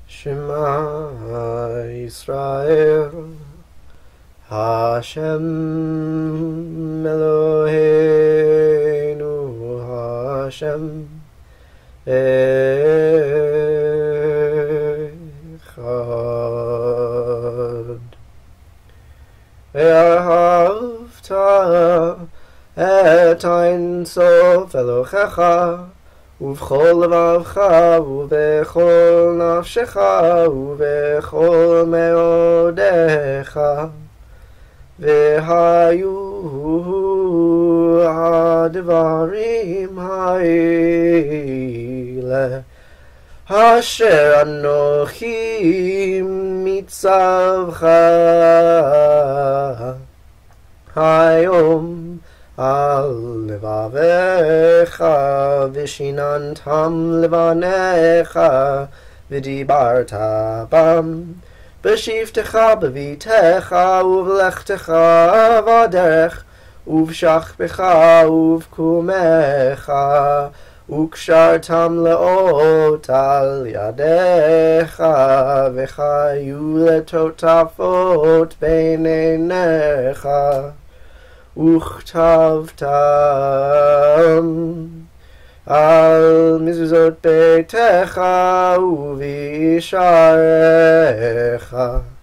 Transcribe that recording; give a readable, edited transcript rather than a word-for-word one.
Shema Yisrael Hashem Eloheinu Hashem Echad Vahafta et ein sof Elohecha ובכל לבבך ובכל נפשך ובכל מאודיך והיו הדברים האלה אשר אנוכי מצווך היום על לבביך ושיננתם לבניך ודיברת בם בשבתך בביתך ובלכתך בדרך ובשכבך ובקומך וקשרתם לאות על ידיך וחיו לטוטפות בין עיניך וכתבתם על מזוזות ביתך ובשעריך